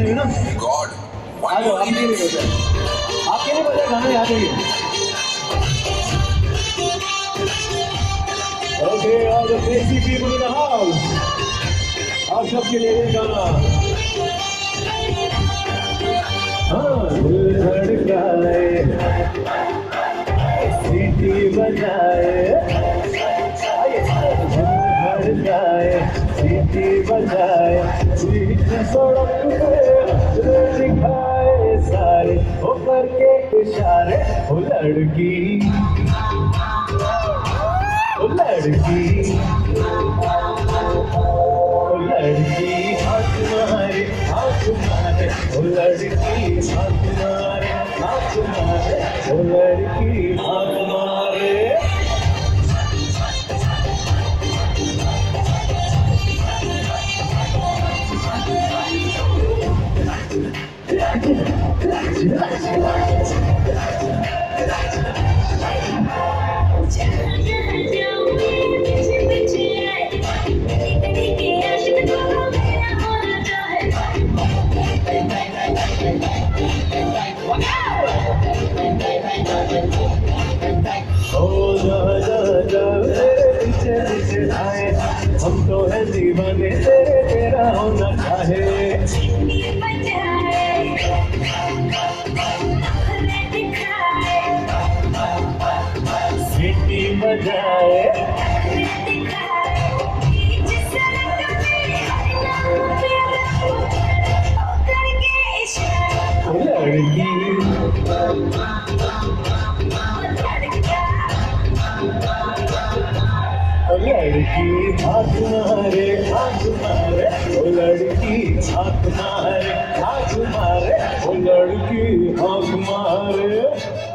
नहीं ना। God, आ जाओ, आप नहीं बजे, आपके नहीं बजे गाना याद है। Okay, all the crazy people in the house, आप सबके लिए ये गाना। हाँ, दिल धड़काए, सीटी बजाए, धड़काए, सीटी बजाए, बीच सड़क पे दिखाए सारे, हो करके इशारे, हो लड़की, हो लड़की, हो लड़की, हाथ मारे, हाथ मारे, हो लड़की, हाथ मारे, हाथ मारे, हो लड़की, हाथ मारे। हम तो है दीवाने तेरे, तेरा होना चाहे। सीटी बजाए, लड़की, लड़की हाथ मारे, हाथ मारे, ओ लड़की हाथ मारे, हाथ मारे, ओ लड़की हाथ मारे।